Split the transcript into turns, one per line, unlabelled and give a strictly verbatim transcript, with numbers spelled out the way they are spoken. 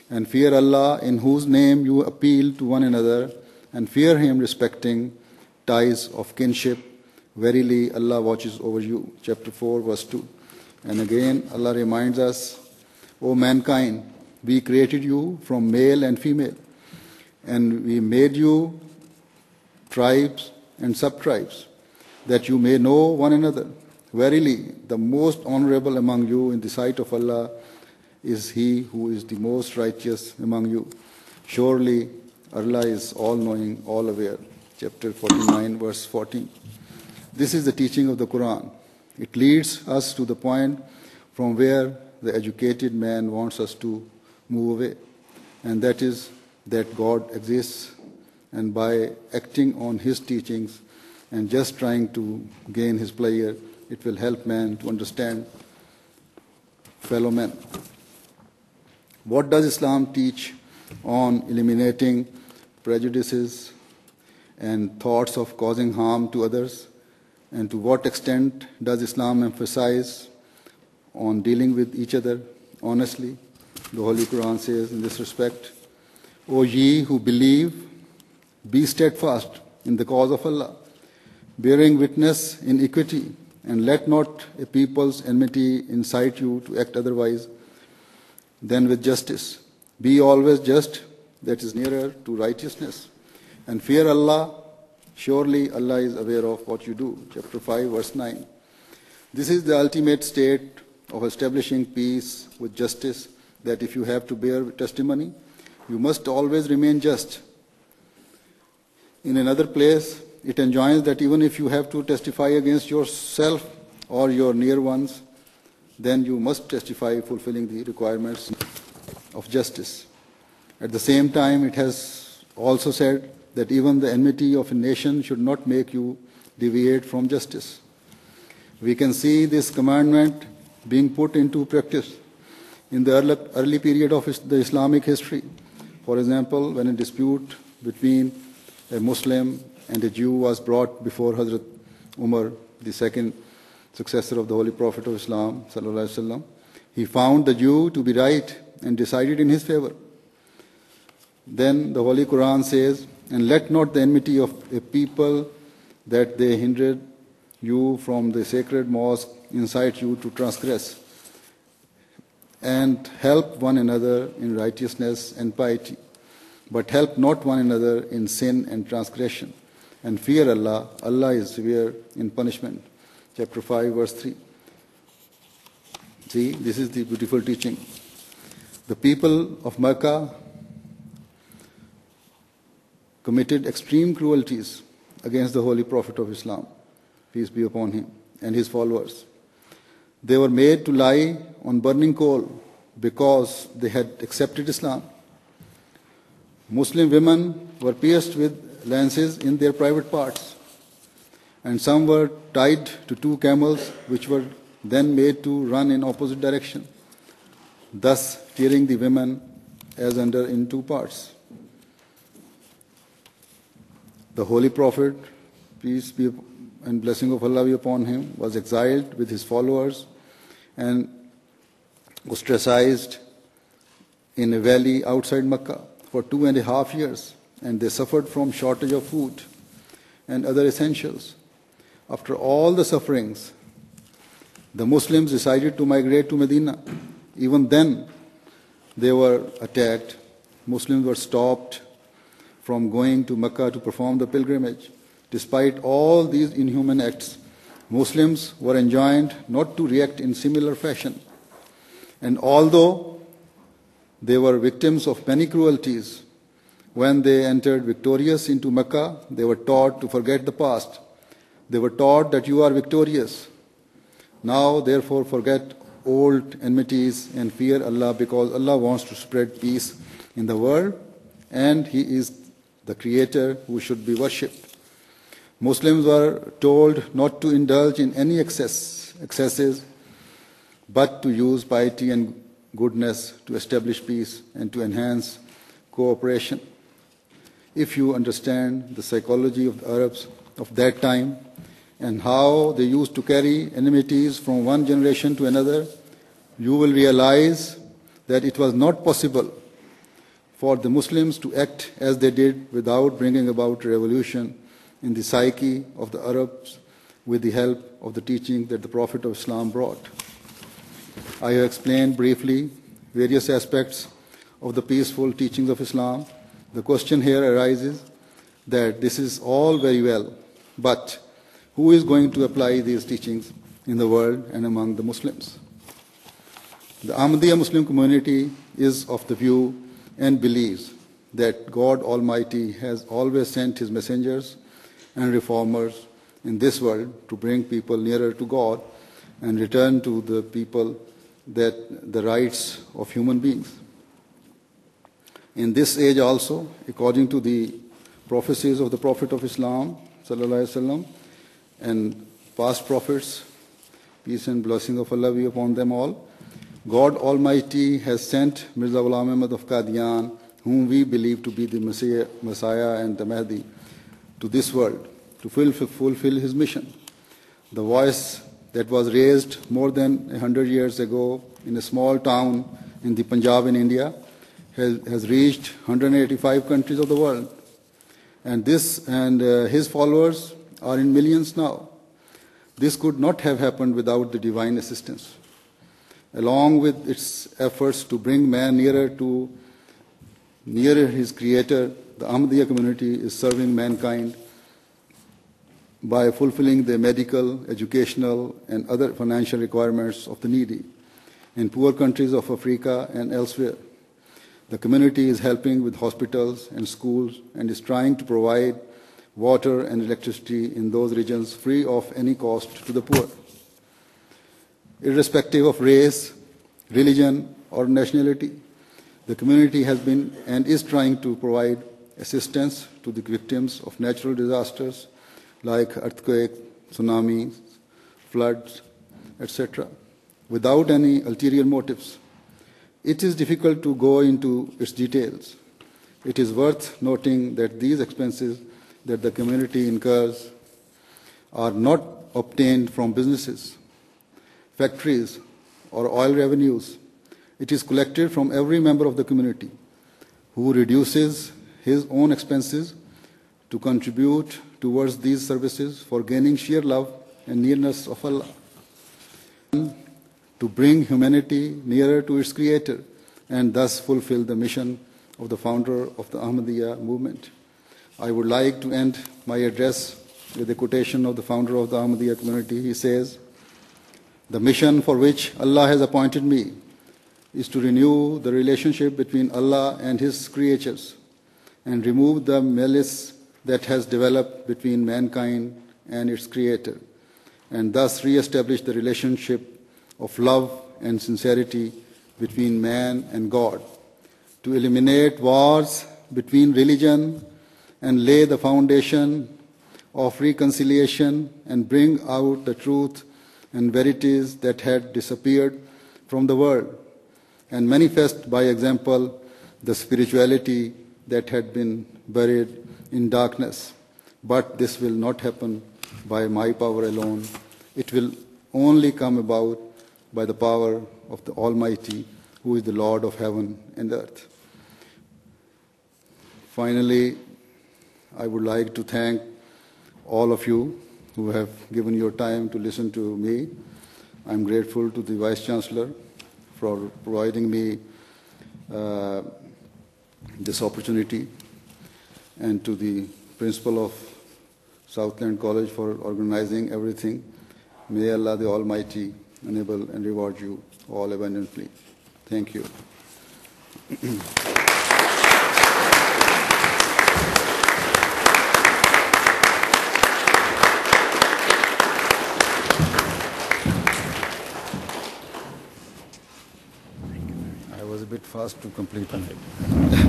and fear Allah in whose name you appeal to one another, and fear Him respecting ties of kinship. Verily, Allah watches over you. Chapter four, verse two. And again, Allah reminds us, O mankind, we created you from male and female, and we made you tribes and sub-tribes, that you may know one another. Verily, the most honorable among you in the sight of Allah is he who is the most righteous among you. Surely, Allah is all-knowing, all-aware. Chapter forty-nine, verse fourteen. This is the teaching of the Quran. It leads us to the point from where the educated man wants us to move away, and that is that God exists, and by acting on His teachings and just trying to gain His pleasure, it will help man to understand fellow men. What does Islam teach on eliminating prejudices and thoughts of causing harm to others? And to what extent does Islam emphasize on dealing with each other honestly? The Holy Quran says in this respect, O ye who believe, be steadfast in the cause of Allah, bearing witness in equity, and let not a people's enmity incite you to act otherwise than with justice. Be always just, that is nearer to righteousness, and fear Allah. Surely Allah is aware of what you do. Chapter five, verse nine. This is the ultimate state of establishing peace with justice, that if you have to bear testimony, you must always remain just. In another place, it enjoins that even if you have to testify against yourself or your near ones, then you must testify fulfilling the requirements of justice. At the same time, it has also said that even the enmity of a nation should not make you deviate from justice. We can see this commandment being put into practice in the early, early period of the Islamic history. For example, when a dispute between a Muslim and a Jew was brought before Hazrat Umar, the second successor of the Holy Prophet of Islam, sallallahu alaihi wasallam, he found the Jew to be right and decided in his favor. Then the Holy Quran says, and let not the enmity of a people that they hindered you from the sacred mosque incite you to transgress, and help one another in righteousness and piety, but help not one another in sin and transgression, and fear Allah. Allah is severe in punishment. Chapter five, verse three. See, this is the beautiful teaching. The people of Mecca committed extreme cruelties against the Holy Prophet of Islam, peace be upon him, and his followers. They were made to lie on burning coal because they had accepted Islam. Muslim women were pierced with lances in their private parts, and some were tied to two camels, which were then made to run in opposite direction, thus tearing the women as under in two parts. The Holy Prophet, peace be and blessing of Allah be upon him, was exiled with his followers and ostracized in a valley outside Mecca for two and a half years, and they suffered from shortage of food and other essentials. After all the sufferings, the Muslims decided to migrate to Medina. Even then, they were attacked. Muslims were stopped from going to Mecca to perform the pilgrimage. Despite all these inhuman acts, Muslims were enjoined not to react in similar fashion. And although they were victims of many cruelties, when they entered victorious into Mecca, they were taught to forget the past. They were taught that you are victorious. Now, therefore, forget old enmities and fear Allah, because Allah wants to spread peace in the world, and He is the Creator who should be worshipped. Muslims were told not to indulge in any excess, excesses, but to use piety and goodness to establish peace and to enhance cooperation. If you understand the psychology of the Arabs of that time and how they used to carry enmities from one generation to another, you will realize that it was not possible for the Muslims to act as they did without bringing about a revolution in the psyche of the Arabs with the help of the teaching that the Prophet of Islam brought. I have explained briefly various aspects of the peaceful teachings of Islam. The question here arises that this is all very well, but who is going to apply these teachings in the world and among the Muslims? The Ahmadiyya Muslim community is of the view and believes that God Almighty has always sent His messengers and reformers in this world to bring people nearer to God and return to the people that the rights of human beings. In this age also, according to the prophecies of the Prophet of Islam, sallallahu alaihi wasallam, and past prophets, peace and blessing of Allah be upon them all, God Almighty has sent Mirza Ghulam Ahmad of Qadian, whom we believe to be the Messiah, Messiah and the Mahdi, to this world to fulfill His mission. The voice that was raised more than a hundred years ago in a small town in the Punjab in India has, has reached one hundred eighty-five countries of the world. And this and uh, his followers are in millions now. This could not have happened without the divine assistance. Along with its efforts to bring man nearer to nearer his creator, the Ahmadiyya community is serving mankind by fulfilling the medical, educational, and other financial requirements of the needy in poor countries of Africa and elsewhere. The community is helping with hospitals and schools and is trying to provide water and electricity in those regions free of any cost to the poor. Irrespective of race, religion, or nationality, the community has been and is trying to provide assistance to the victims of natural disasters like earthquakes, tsunamis, floods, et cetera, without any ulterior motives. It is difficult to go into its details. It is worth noting that these expenses that the community incurs are not obtained from businesses, factories, or oil revenues. It is collected from every member of the community who reduces his own expenses to contribute towards these services for gaining sheer love and nearness of Allah, to bring humanity nearer to its Creator and thus fulfill the mission of the founder of the Ahmadiyya movement. I would like to end my address with a quotation of the founder of the Ahmadiyya community. He says, "The mission for which Allah has appointed me is to renew the relationship between Allah and His creatures and remove the malice that has developed between mankind and its Creator, and thus re-establish the relationship of love and sincerity between man and God, to eliminate wars between religion and lay the foundation of reconciliation and bring out the truth and verities that had disappeared from the world, and manifest by example the spirituality that had been buried in darkness. But this will not happen by my power alone. It will only come about by the power of the Almighty, who is the Lord of heaven and earth." Finally, I would like to thank all of you who have given your time to listen to me. I'm grateful to the Vice Chancellor for providing me uh, this opportunity, and to the Principal of Southland College for organizing everything. May Allah the Almighty enable and reward you all abundantly. Thank you. I was a bit fast to complete.